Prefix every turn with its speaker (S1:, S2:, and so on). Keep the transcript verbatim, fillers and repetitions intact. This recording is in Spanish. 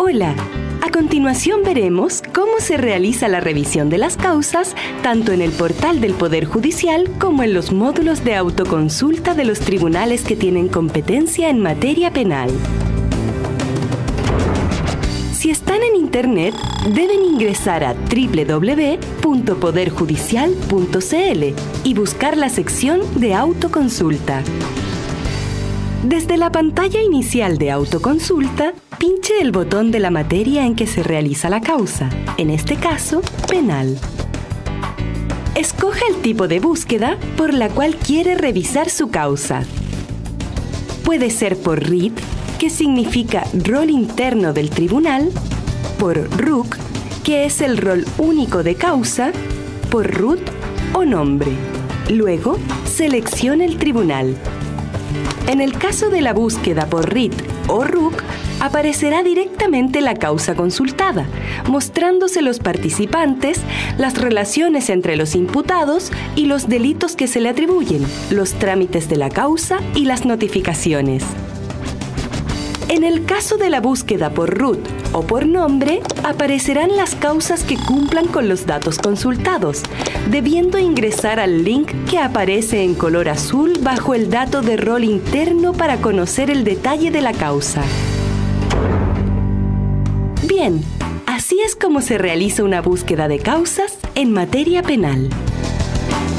S1: Hola, a continuación veremos cómo se realiza la revisión de las causas tanto en el portal del Poder Judicial como en los módulos de autoconsulta de los tribunales que tienen competencia en materia penal. Si están en Internet, deben ingresar a doble u doble u doble u punto poder judicial punto c l y buscar la sección de autoconsulta. Desde la pantalla inicial de autoconsulta, pinche el botón de la materia en que se realiza la causa, en este caso, penal. Escoja el tipo de búsqueda por la cual quiere revisar su causa. Puede ser por R I T, que significa rol interno del tribunal, por R U C, que es el rol único de causa, por R U T o nombre. Luego, seleccione el tribunal. En el caso de la búsqueda por R I T o R U C, aparecerá directamente la causa consultada, mostrándose los participantes, las relaciones entre los imputados y los delitos que se le atribuyen, los trámites de la causa y las notificaciones. En el caso de la búsqueda por R U T o por nombre, aparecerán las causas que cumplan con los datos consultados, debiendo ingresar al link que aparece en color azul bajo el dato de rol interno para conocer el detalle de la causa. Bien, así es como se realiza una búsqueda de causas en materia penal.